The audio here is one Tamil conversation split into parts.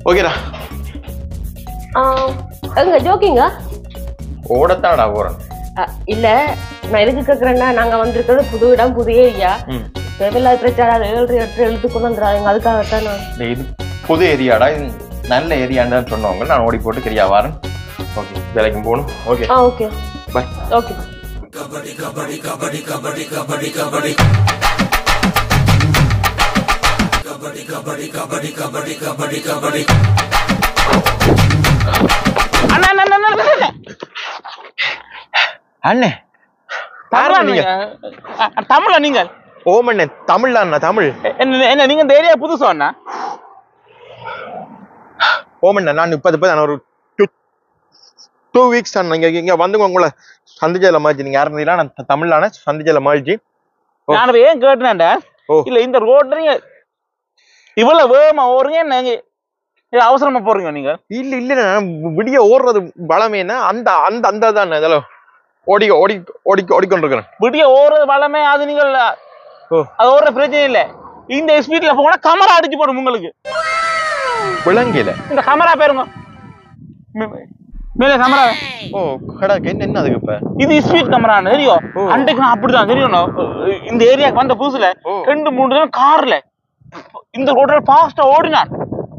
ஓகேடா. எங்க ஜோக்கிங்க? ஓடத்தான்டா போறேன். இல்ல நான் எதுக்கு கேக்குறேன்னா, நாங்க வந்திருக்கிறது புது இடம், புது ஏரியா. தேவையில்லாத பிரச்சனை 7 8 எழுத்து கொண்டு வந்துடுறாங்க. அதுக்காகத்தான் நான். இது புது ஏரியாடா, இது நல்ல ஏரியான்னு சொன்னவங்க நான் ஓடி போட்டு கிரியா வாரேன். ஓகே, வேலைக்கு போகணும். Okay okay bye. Okay. Kabaddi kabaddi kabaddi kabaddi kabaddi kabaddi kabaddi kabaddi kabaddi kabaddi kabaddi kabaddi. அண்ணா அண்ணா அண்ணா அண்ணே தமிழா நீங்கள்? ஓமண்ணே தமிழ் அண்ணா. தமிழ் என்ன நீங்க இந்த ஏரியா புதுசா அண்ணா? ஓமண்ணா நான் இப்ப நான் ஒரு 2 வீக்ஸ் அண்ணா இங்க வந்து உங்களை சந்திச்சதுல மாறிச்சு. நீங்க யாரு இருந்தீங்களா? நான் தமிழ்லான சந்திச்சதுல மாறிச்சு. நான் ஏன் கேட்டேன்டா, இல்ல இந்த ரோட்ல நீங்க இவ்வளவு வேகமா ஓடுறீங்க, நீங்க அவசரமா போறீங்க நீங்க? இல்ல இல்ல நான் விடிய ஓடுறது பலமேனா அந்த அந்த அந்த தான் இதெல்லாம் ஓடிக்கொண்டிருக்கிறேன். விடிய ஓடுறது பலமே. அது நீங்கள் அது ஓடுற பிரச்சனை இல்ல. இந்த ஸ்பீட்ல போனா கமரா அடிச்சு போடும் உங்களுக்கு. விளங்கல இந்த கமரா பேருங்க மேல கமரா. ஓ கடக்கு என்ன அதுக்கு இப்ப இது ஸ்பீட் கமரான்னு தெரியும். அன்றைக்கு நான் அப்படிதான் தெரியும். இந்த ஏரியாக்கு வந்த புதுசுல 2-3 தான் கார்ல இந்த ரோட்ல ஃபாஸ்டா ஓடினான்.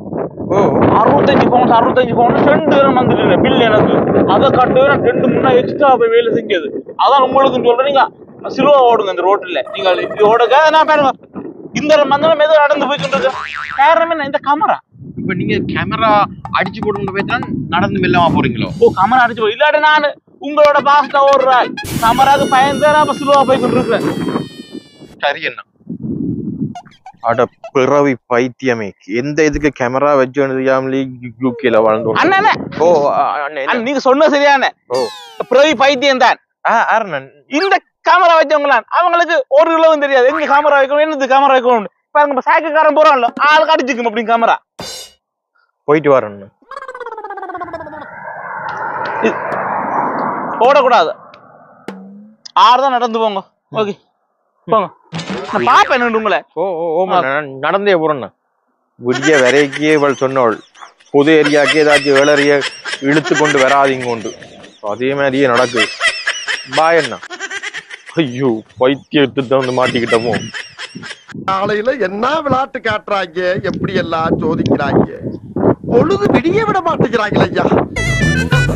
65 பவுண்ட் 2 பேரும் வந்துட்டு பில் எனக்கு அதை கட்டு 2-3 எக்ஸ்ட்ரா போய் வேலை செஞ்சது. அதான் உங்களுக்கு சொல்றீங்க சிலுவா ஓடுங்க இந்த ரோட்ல. நீங்க இது ஓடுங்க. நான் பாருங்க இந்த மந்தம் எதுவும் நடந்து போய்கிட்டு இருக்கு. காரணம் என்ன? இந்த கமரா. இப்ப நீங்க கேமரா அடிச்சு போட்டு போய்தான் நடந்து மெல்லமா போறீங்களோ? ஓ கமரா அடிச்சு போய் இல்லாட்டி நான் உங்களோட பாஸ்டா ஓடுறாள் கமராக்கு பயந்து நான் சிலுவா போய்கிட்டு இருக்கிறேன். சரி என்ன அட பிறவி பைத்தியமே, எந்த இதுக்கு கேமரா வச்சு யூகேல வாழ்ந்தோம். அண்ணா ஓ நீங்க சொன்ன சரியான பிறவி பைத்தியம் தான். இந்த கேமரா வச்சவங்களாம் அவங்களுக்கு ஒரு கிலோவும் தெரியாது. எங்க கேமரா வைக்கணும், என்னது கேமரா வைக்கணும். பாருங்க சைக்கிள்காரன் போறான்ல ஆளுக்கு அடிச்சுக்கும் அப்படின்னு கேமரா. போயிட்டு வரேன். ஓடக்கூடாது. 6 தான் நடந்து போங்க. ஓகே போங்க. நான் பாப்பேன் உங்களை. நடந்தே போறேன்னா விடிய வரைக்கே இவள் சொன்னவள் புது ஏரியாக்கே ஏதாச்சும் வேளறிய இழுத்து கொண்டு வராதிங்க கொண்டு அதே மாதிரியே நடக்குது. பாயண்ணா. ஐயோ பைத்தியத்தை வந்து மாட்டிக்கிட்டமோ. காலையில என்ன விளையாட்டு காட்டுறாங்க, எப்படி எல்லாம் சோதிக்கிறாங்க, பொழுது விடிய விட மாட்டேங்கிறாங்களே ஐயா.